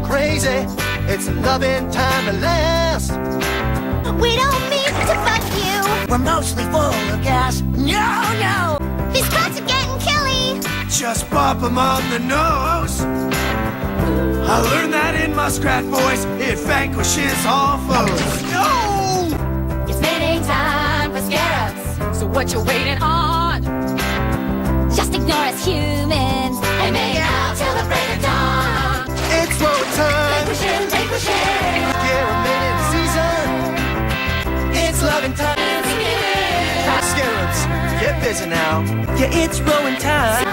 crazy. It's loving time at last. We don't mean to fuck you. We're mostly full of gas. No! These cuts are getting killy. Just pop 'em on the nose. I learned that in muskrat voice. It vanquishes all foes. No! It's mating time for scare-ups. So what you waiting on? Just ignore us humans and make out till the break of dawn. It's Rowin time. Vanquishing. Yeah, a minute season. It's loving time. Scarabs, get busy now. Yeah, it's Rowin time.